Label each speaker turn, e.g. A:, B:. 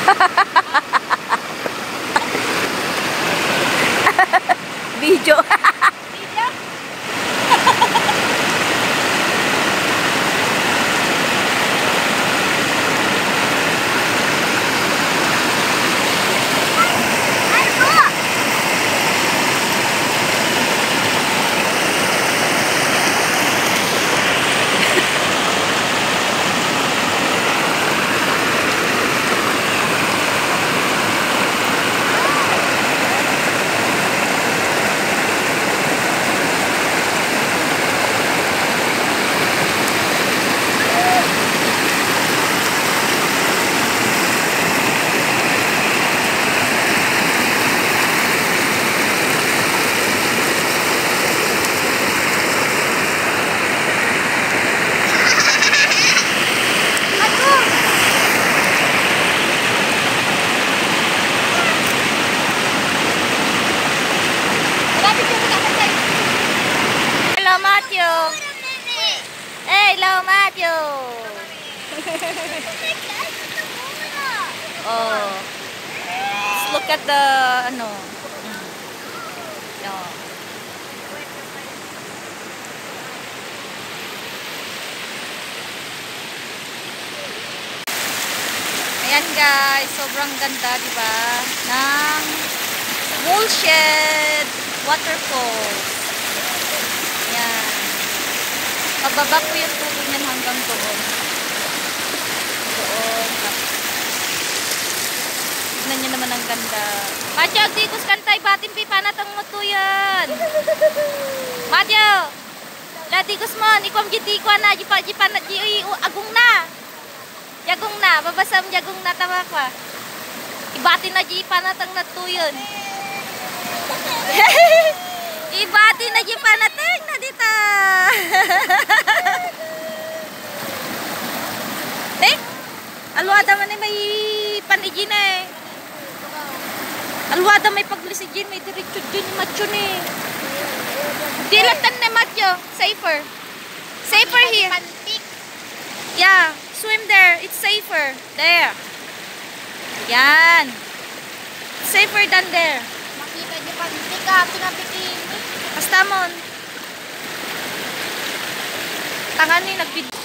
A: Video. Hello, Matthew. Hey, hello, Matthew. Oh, let's look at the ano. Oh. Ayan guys, sobrang ganda, di ba? Ng Woolshed Waterfalls. Ayan. Pababa po yung tubig niyan hanggang doon. Doon. Tignan nyo naman ang ganda. Matthew, agdikos kantay, batin pipa natang matuyan. Matthew, ladikos mo, ikwam jitikwa na, jipa na, agong na. Jagong na, babasam jagong na tama ka. Ibati na jipa natang natuyon. Ibati na jipa natang na dita. Alwada man may panijin eh. Alwada may paglisijin, may diretso din macho ni. Dilatan na macho, safer. Safer here. Yeah, swim there. It's safer. There. Yan. Safer than there.
B: Makita niyo pantik ka, pinabikini.
A: Basta mon. Tangan ni nagbid.